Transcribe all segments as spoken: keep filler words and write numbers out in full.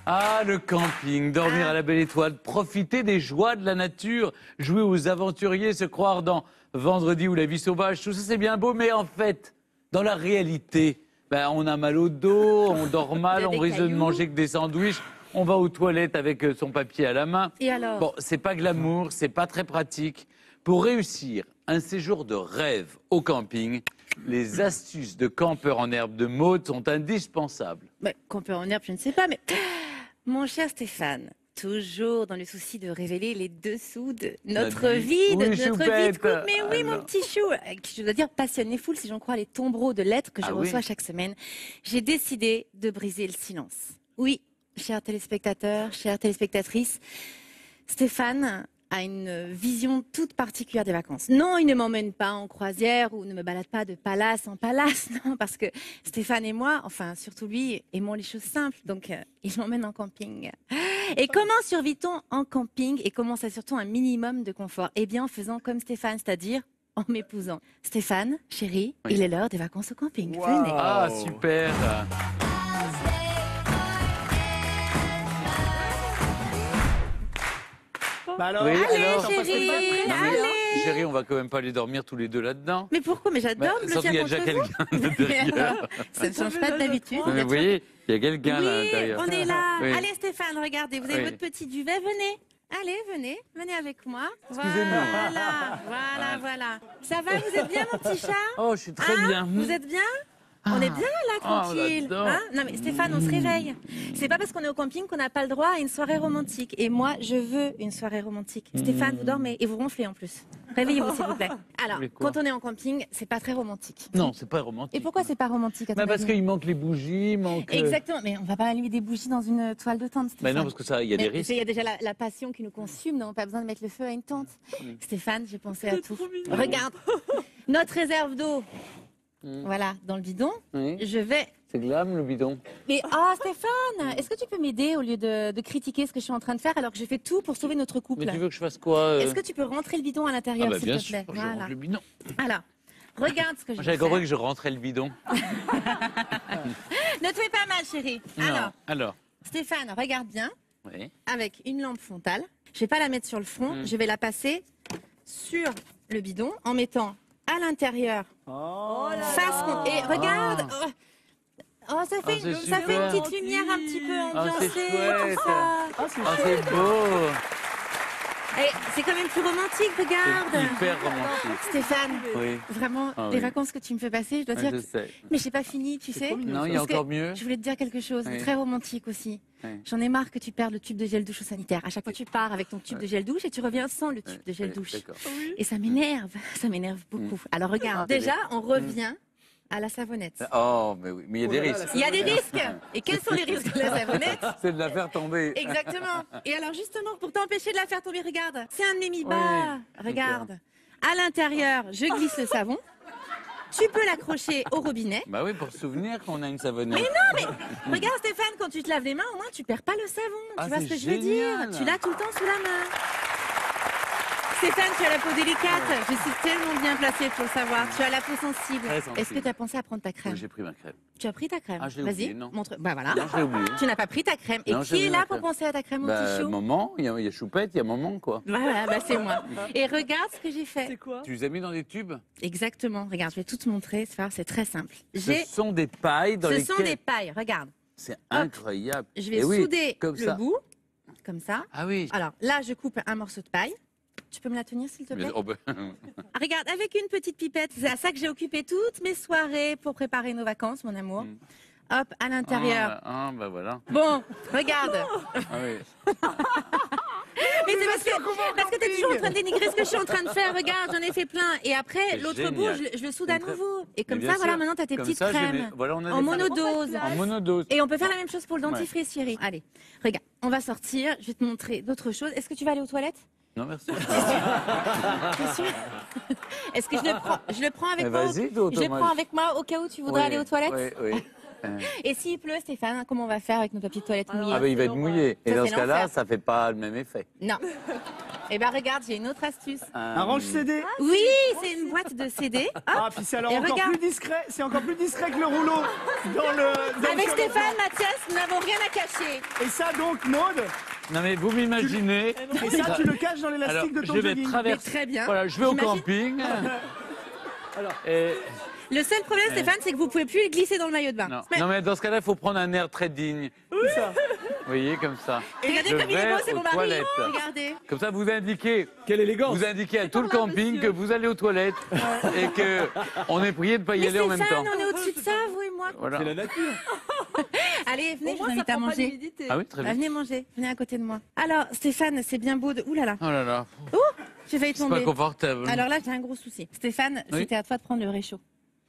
Ah, le camping, dormir à la belle étoile, profiter des joies de la nature, jouer aux aventuriers, se croire dans Vendredi ou La vie sauvage, tout ça c'est bien beau, mais en fait, dans la réalité, ben, on a mal au dos, on dort mal, on risque de ne manger que des sandwichs, on va aux toilettes avec son papier à la main. Et alors? Bon, c'est pas glamour, c'est pas très pratique. Pour réussir un séjour de rêve au camping, les astuces de campeur en herbe de Maud sont indispensables. Bah, campeur en herbe, je ne sais pas, mais mon cher Stéphane, toujours dans le souci de révéler les dessous de notre La vie. vie, de Oui, notre vie de choupette. couple. Mais oui, Alors. mon petit chou, euh, qui, je dois dire, passionné full, si j'en crois les tombereaux de lettres que je Ah oui. reçois chaque semaine. J'ai décidé de briser le silence. Oui, chers téléspectateurs, chères téléspectatrices, Stéphane a une vision toute particulière des vacances. Non, il ne m'emmène pas en croisière ou ne me balade pas de palace en palace, non, parce que Stéphane et moi, enfin surtout lui, aimons les choses simples, donc euh, il m'emmène en camping. Et comment survit-on en camping et comment s'assure-t-on un minimum de confort? Eh bien en faisant comme Stéphane, c'est-à-dire en m'épousant. Stéphane, chérie, Oui. il est l'heure des vacances au camping. Wow. Venez. Ah, super. Bah alors, Oui, Allez, alors, t'en passes chérie, pas près, Non, mais, allez. chérie, on va quand même pas aller dormir tous les deux là-dedans. Mais pourquoi? Mais j'adore Bah, me sauf qu'il y a bloquer déjà contre vous. quelqu'un de Mais derrière. alors, ça ne change pas d'habitude. Mais bien vous sûr. voyez, il y a quelqu'un là à Oui, l'intérieur. on est là. Oui. Allez Stéphane, regardez, vous avez Oui. votre petit duvet, venez. Allez, venez, venez avec moi. Excusez-moi. Voilà, voilà, voilà. Ça va, vous êtes bien mon petit chat? Oh, je suis très Hein? bien. Vous êtes bien? On est bien là, Oh, tranquille. j'adore. Hein? Non mais Stéphane, on se réveille. C'est pas parce qu'on est au camping qu'on n'a pas le droit à une soirée romantique. Et moi, je veux une soirée romantique. Stéphane, vous dormez et vous ronflez en plus. Réveillez-vous s'il vous plaît. Alors, voulez quoi? quand on est en camping, c'est pas très romantique. Non, c'est pas romantique. Et pourquoi c'est pas romantique à ton Bah, Parce avis? qu'il manque les bougies, il manque... euh, Exactement, mais on va pas allumer des bougies dans une toile de tente, Bah Stéphane. non, parce que ça, il y a des Mais risques. Il y a déjà la, la passion qui nous consume, non? Pas besoin de mettre le feu à une tente. Stéphane, j'ai pensé à tout. Regarde, notre réserve d'eau. Voilà, dans le bidon. Oui. Je vais. C'est glam, le bidon. Mais oh Stéphane, est-ce que tu peux m'aider au lieu de, de critiquer ce que je suis en train de faire alors que je fais tout pour sauver notre couple? Mais tu veux que je fasse quoi euh Est-ce que tu peux rentrer le bidon à Ah l'intérieur, bah s'il bien te sûr, plaît? je Voilà. rentre le bidon. Alors, regarde ce que je Moi, vais J'avais faire. compris que je rentrais le bidon. Ne te fais pas mal, chérie. Non. Alors, Alors. Stéphane, regarde bien. Oui. Avec une lampe frontale. Je vais pas la mettre sur le front, Mm. je vais la passer sur le bidon en mettant à l'intérieur Oh là face contre. Et regarde, oh, oh, ça fait, Ah, c'est ça fait une super. petite lumière un petit peu Ah, ambiancée. c'est chouette. tout ça. Ah, c'est Ah, c'est beau. Et c'est quand même plus romantique, C'est regarde. hyper romantique. Stéphane, Oui. vraiment, Ah les oui. vacances que tu me fais passer, je dois Ah, dire. je que- sais. Mais j'ai pas fini, tu sais. Non, il y a Parce que encore mieux. Je voulais te dire quelque chose de Oui. très romantique aussi. Oui. J'en ai marre que tu perdes le tube de gel douche au sanitaire. À chaque fois, tu pars avec ton tube Ouais. de gel douche et tu reviens sans le tube Ouais, de gel ouais, douche. D'accord. Et ça m'énerve, ça m'énerve beaucoup. Alors regarde, Ah, déjà, on revient à la savonnette. Oh, mais oui, mais il y a Oh des là là, risques. Il y a des risques. Et quels sont les risques de la savonnette? C'est de la faire tomber. Exactement. Et alors justement, pour t'empêcher de la faire tomber, regarde, c'est un de mes mi-bas. Ouais. Regarde. À l'intérieur, je glisse le savon. Tu peux l'accrocher au robinet. Bah oui, pour se souvenir qu'on a une savonnette. Mais non, mais regarde Stéphane, quand tu te laves les mains, au moins tu perds pas le savon. Ah, tu vois ce c'est que je veux dire? génial. Tu l'as tout le temps sous la main. Stéphane, tu as la peau délicate. Je suis tellement bien placée pour le savoir. Tu as la peau sensible. Très sensible. Est-ce que tu as pensé à prendre ta crème? Oui, j'ai pris ma crème. Tu as pris ta crème? Ah, je l'ai Vas-y, oublié, non. montre. Bah voilà. Non, je l'ai oublié. Tu n'as pas pris ta crème. Et Non, j'ai qui est oublié là ma pour crème. penser à ta crème, mon Bah, petit chou? maman, il y, a- il y a Choupette, il y a maman, quoi. Voilà, bah c'est moi. Et regarde ce que j'ai fait. C'est quoi? Tu les as mis dans des tubes? Exactement. Regarde, je vais tout te montrer. C'est pas- c'est très simple. Ce J'ai. sont des pailles dans Ce lesquelles... sont des pailles. Regarde. C'est incroyable. Je vais Et oui, souder comme le ça. bout, comme ça. Ah oui. Alors là, je coupe un morceau de paille. Tu peux me la tenir, s'il te plaît? Mais- oh, bah, Ah, regarde, avec une petite pipette. C'est à ça que j'ai occupé toutes mes soirées pour préparer nos vacances, mon amour. Mm. Hop, à l'intérieur. Ah, ah, bah voilà. Bon, regarde. Ah oui. Mais c'est parce que, parce que t'es toujours en train de dénigrer ce que je suis en train de faire. Regarde, j'en ai fait plein. Et après, C'est l'autre génial. bout, je, le- je le soude à C'est très- nouveau. Et Mais comme bien ça, voilà, sûr. maintenant, t'as tes Comme petites ça, j'ai crèmes. mes- voilà, on a En des- monodose. En monodose. Et on peut faire la même chose pour le dentifrice, chérie. Allez, regarde, on va sortir. Je vais te montrer d'autres choses. Est-ce que tu vas aller aux toilettes? Non, merci. T'es sûr? Est-ce que je le prends, je le prends avec Mais moi? au- vas-y, toi, Je le Thomas. prends avec moi au cas où tu voudrais Oui, aller aux toilettes? Oui, oui. Euh, Et s'il pleut, Stéphane, comment on va faire avec nos papiers de toilette mouillés? Ah, bah il va être mouillé. Et Ça, dans c'est ce cas-là, l'enfer. ça fait pas le même effet. Non. Eh ben regarde, j'ai une autre astuce. Un range C D. Oui, c'est une boîte de C D. Hop. Ah, puis c'est alors Et encore regarde. plus discret. C'est encore plus discret que le rouleau dans le. Dans Avec le Stéphane, Mathias, nous n'avons rien à cacher. Et ça donc, Maud. Non mais vous m'imaginez. Et ça, tu le caches dans Alors, l'élastique de ton je vais jogging. traverser. Mais très bien. Voilà, je vais au J'imagine- camping. Et- Le seul problème, Stéphane, c'est que vous pouvez plus le glisser dans le maillot de bain. Non. Mais non mais dans ce cas-là, il faut prendre un air très digne. C'est ça. Vous voyez, comme ça. regardez Je comme il est vais beau, c'est aux mon mari. toilettes. Regardez. Comme ça, vous indiquez, Quelle élégance. vous indiquez à tout le camping que vous allez aux toilettes et que on est prié de ne pas y Mais aller en même temps. Stéphane, on est au-dessus de ça, vous et moi. Voilà. C'est la nature. Allez, venez, Au je moins, vous invite ça à prend pas manger. d'humidité. Ah oui, très Bah, bien. venez manger, venez à côté de moi. Alors, Stéphane, c'est bien beau de... Ouh là là, Oh là là, j'ai failli c'est pas tomber. confortable. Alors là, j'ai un gros souci. Stéphane, Oui. c'était à toi de prendre le réchaud.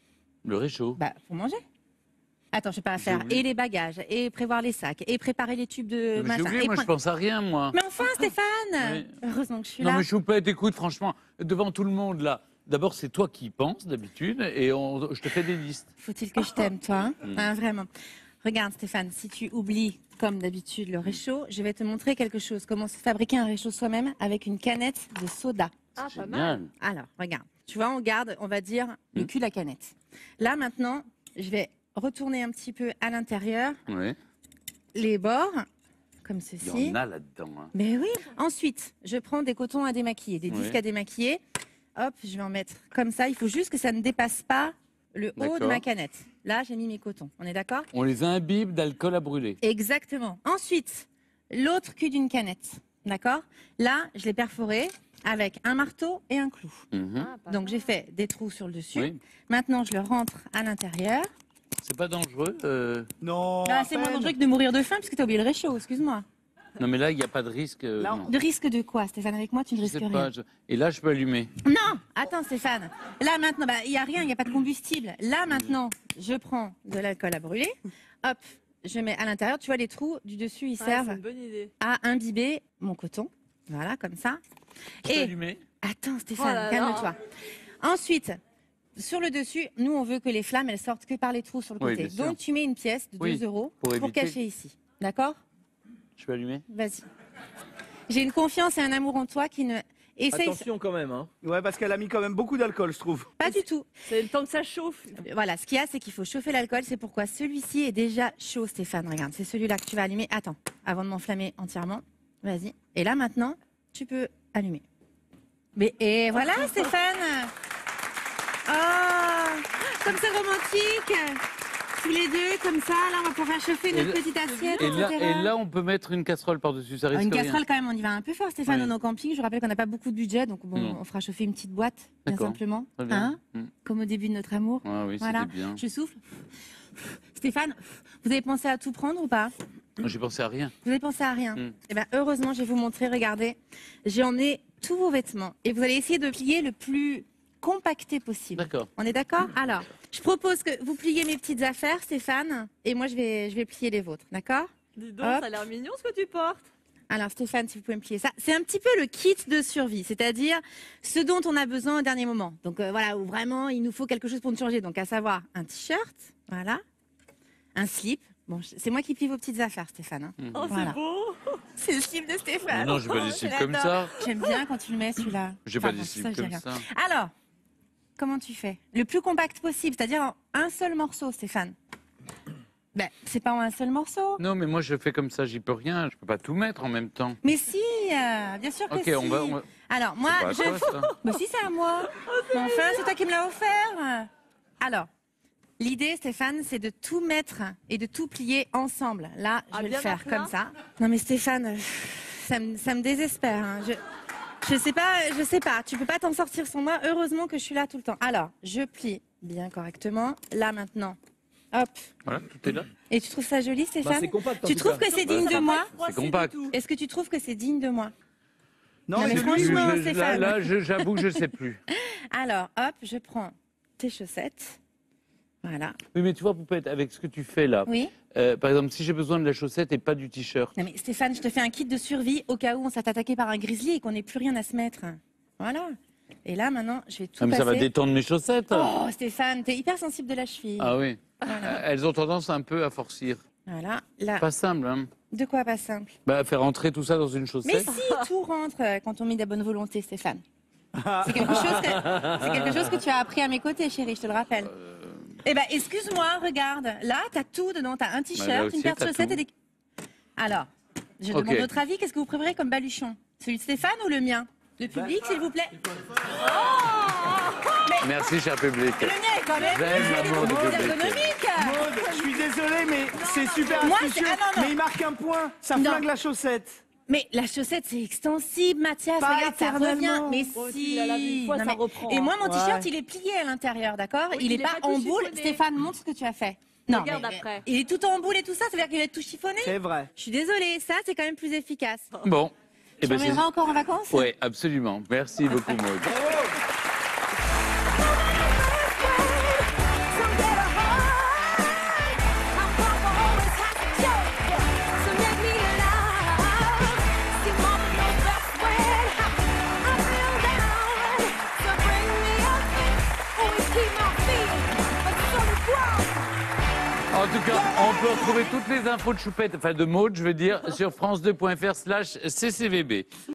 Le réchaud. Bah, pour manger. Attends, je vais pas J'ai faire oublié. et les bagages, et prévoir les sacs, et préparer les tubes de Mais J'ai machin. oublié, et moi je prendre- pense à rien, moi. Mais enfin, Stéphane Oui. Heureusement que je suis Non là. mais Choupette, écoute, franchement, devant tout le monde là, d'abord c'est toi qui y penses d'habitude et on- je te fais des listes. Faut-il que je t'aime, toi hein Mm. Hein, vraiment. Regarde, Stéphane, si tu oublies, comme d'habitude, le réchaud, je vais te montrer quelque chose. Comment se fabriquer un réchaud soi-même avec une canette de soda. Ah, pas mal. Génial. Alors, regarde. Tu vois, on garde, on va dire, le Mm. cul de la canette. Là, maintenant, je vais retourner un petit peu à l'intérieur, Oui. les bords, comme Il ceci. y en a là-dedans. hein. Mais oui. Ensuite, je prends des cotons à démaquiller, des disques Oui. à démaquiller. Hop, je vais en mettre comme ça. Il faut juste que ça ne dépasse pas le haut de D'accord. ma canette. Là, j'ai mis mes cotons. On est d'accord? On les imbibe d'alcool à brûler. Exactement. Ensuite, l'autre cul d'une canette. D'accord? Là, je l'ai perforé avec un marteau et un clou. Mhm. Ah, pas Donc, mal. j'ai fait des trous sur le dessus. Oui. Maintenant, je le rentre à l'intérieur. C'est pas dangereux. euh, Non. Bah, à c'est moins peine. dangereux que de mourir de faim puisque tu as oublié le réchaud, excuse-moi. Non mais là, il n'y a pas de risque. euh, Là, non. De risque de quoi, Stéphane? Avec moi, tu ne Je risques sais rien. pas. je- Et là, je peux allumer. Non, attends Stéphane. Là maintenant, bah, il n'y a rien, il n'y a pas de combustible. Là maintenant, je prends de l'alcool à brûler. Hop, je mets à l'intérieur. Tu vois, les trous du dessus, ils Ouais, c'est servent une bonne idée. à imbiber mon coton. Voilà, comme ça. Je peux Et allumer. attends Oh Stéphane, là là. calme-toi. Ensuite, sur le dessus, nous on veut que les flammes elles sortent que par les trous sur le Oui, côté. bien sûr. Donc tu mets une pièce de Oui, deux euros pour pour, éviter. cacher ici. D'accord? Je peux allumer. Vas-y. J'ai une confiance et un amour en toi qui ne essaye Attention quand même. Hein. Ouais, parce qu'elle a mis quand même beaucoup d'alcool, je trouve. pas du tout. C'est le temps que ça chauffe. Voilà, ce qu'il y a, c'est qu'il faut chauffer l'alcool. C'est pourquoi celui-ci est déjà chaud, Stéphane. Regarde, c'est celui-là que tu vas allumer. Attends, avant de m'enflammer entièrement. Vas-y. Et là, maintenant, tu peux allumer. Mais et voilà, Stéphane. Oh, comme c'est romantique. Tous les deux, comme ça. Là, on va pouvoir chauffer Et notre là- petite assiette, Et là, et cetera. et là, on peut mettre une casserole par-dessus. Ça risque Une rien. casserole, quand même, on y va un peu fort, Stéphane, Oui. dans nos campings. Je rappelle qu'on n'a pas beaucoup de budget, donc bon, Non. on fera chauffer une petite boîte, bien D'accord. simplement. Très bien. Hein Mm. Comme au début de notre amour. Ah oui, Voilà. c'était bien. Je souffle. Stéphane, vous avez pensé à tout prendre ou pas? J'ai pensé à rien. Vous avez pensé à rien. Mm. Eh ben, heureusement, je vais vous montrer. Regardez, j'ai emmené tous vos vêtements et vous allez essayer de plier le plus compacté possible. D'accord. On est d'accord? Alors, je propose que vous pliez mes petites affaires, Stéphane, et moi je vais, je vais plier les vôtres, d'accord? Dis donc, Hop. ça a l'air mignon ce que tu portes. Alors Stéphane, si vous pouvez me plier ça, c'est un petit peu le kit de survie, c'est-à-dire ce dont on a besoin au dernier moment. Donc euh, voilà, où vraiment il nous faut quelque chose pour nous changer. Donc à savoir un t-shirt, voilà, un slip. Bon, je- c'est moi qui plie vos petites affaires, Stéphane. hein. Mhm. Oh, Voilà. c'est beau. C'est le slip de Stéphane. Non, j'ai pas Oh, des je slips comme l'adore. ça. J'aime bien quand tu le mets celui-là. J'ai Enfin, pas bon, des ça, slips je dis comme rien. ça. Alors, comment tu fais? Le plus compact possible, c'est-à-dire en un seul morceau, Stéphane. Ben, c'est pas en un seul morceau. Non, mais moi je fais comme ça, j'y peux rien. Je peux pas tout mettre en même temps. Mais si, euh, bien sûr que Ok, si. on va. on va- Alors, moi, C'est pas à je... toi, ça. Bah si, c'est à moi. Mais enfin, c'est toi qui me l'as offert. Alors, l'idée, Stéphane, c'est de tout mettre et de tout plier ensemble. Là, je Ah, vais bien le faire à plat. comme ça. Non, mais Stéphane, euh, ça me, ça me désespère. hein. Je, je sais pas, je sais pas. Tu peux pas t'en sortir sans moi. Heureusement que je suis là tout le temps. Alors, je plie bien correctement. Là, maintenant. Hop. Voilà, tout est là. Et tu trouves ça joli, Bah, Stéphane c'est compact. en Tu tout trouves cas. que c'est Bah, digne ça de va moi C'est compact. Est-ce que tu trouves que c'est digne de moi? Non, Non, mais c'est lui. franchement, Je- je- là, Stéphane. là, je- j'avoue que je sais plus. Alors, hop, je prends tes chaussettes. Voilà. Oui, mais tu vois, Poupette, avec ce que tu fais là, Oui. euh, par exemple, si j'ai besoin de la chaussette et pas du t-shirt, Non mais Stéphane, je te fais un kit de survie au cas où on s'est attaqué par un grizzly et qu'on n'ait plus rien à se mettre. Voilà. Et là, maintenant, je vais tout ah, mais ça va passer. détendre mes chaussettes. Oh, Stéphane, t'es hyper sensible de la cheville. Ah oui. Voilà. Euh, Elles ont tendance un peu à forcir. Voilà. Là. Pas simple, hein. De quoi pas simple? Bah, faire entrer tout ça dans une Mais chaussette. si, tout rentre euh, quand on met de la bonne volonté, Stéphane. C'est quelque, chose que- c'est quelque chose que tu as appris à mes côtés, chérie, je te le rappelle. Eh ben, excuse-moi, regarde. Là, t'as tout dedans. T'as un Bah, là t-shirt, aussi, une paire de t'as chaussettes tout. et des... Alors, je Ok. demande votre avis. Qu'est-ce que vous préférez comme baluchon? Celui de Stéphane ou le mien? Le public, s'il vous plaît. Merci, cher public. Le mien est quand même J'aime l'amour du plus public. ergonomique. Maud, je suis désolé, mais c'est super Moi, astucieux. c'est- ah, non, non. Mais il marque un point. Ça Non. flingue la chaussette. Mais la chaussette, c'est extensible, Mathias. Pas Regarde, ça revient. éternellement. Mais Bon, si. tu l'as lavé une fois, Non, ça mais- reprend, Et moi, mon hein. t-shirt, Ouais. il est plié à l'intérieur, d'accord? Oui, Il il est est pas pas en tout boule. chiffonné. Stéphane, montre ce que tu as fait. Non, Regarde mais- après. Il est tout en boule et tout ça, ça veut dire qu'il va être tout chiffonné? C'est vrai. Je suis désolée, ça, c'est quand même plus efficace. Bon. Eh Tu ben, reviendras encore en vacances? Oui, absolument. Merci beaucoup, Maud. En tout cas, on peut retrouver toutes les infos de Choupette, enfin de Maud, je veux dire, sur france deux point fr slash C C V B.